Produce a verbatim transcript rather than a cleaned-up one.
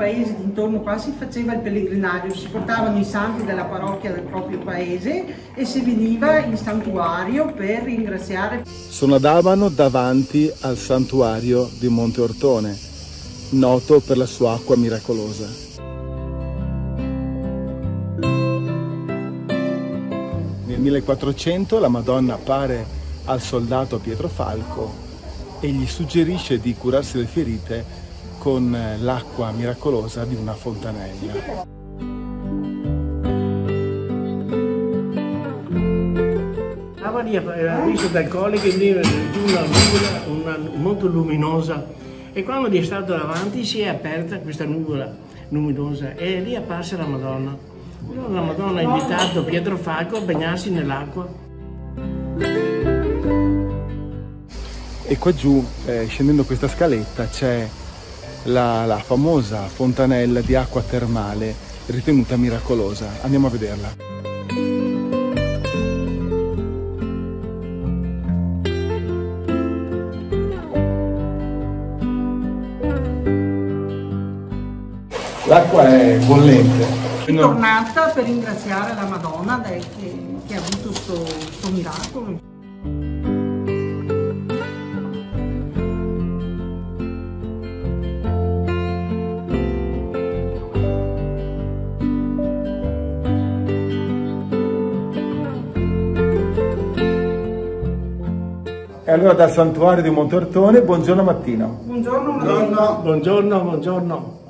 paesi dintorno qua si faceva il pellegrinaggio, si portavano i santi della parrocchia del proprio paese e si veniva in santuario per ringraziare. Sono ad Abano davanti al santuario di Monte Ortone, noto per la sua acqua miracolosa. Nel millequattrocento la Madonna appare al soldato Pietro Falco e gli suggerisce di curarsi le ferite con l'acqua miracolosa di una fontanella. La Maria era vissuta alcolica e veniva giù una nuvola una, molto luminosa e quando gli è stato davanti si è aperta questa nuvola luminosa e lì apparse la Madonna. La Madonna ha invitato Pietro Falco a bagnarsi nell'acqua. E qua giù, eh, scendendo questa scaletta, c'è la, la famosa fontanella di acqua termale ritenuta miracolosa. Andiamo a vederla. L'acqua è bollente. È tornata per ringraziare la Madonna che, che ha avuto questo miracolo. E allora dal santuario di Monte Ortone, buongiorno Mattino. Buongiorno Mattino. Buongiorno, buongiorno.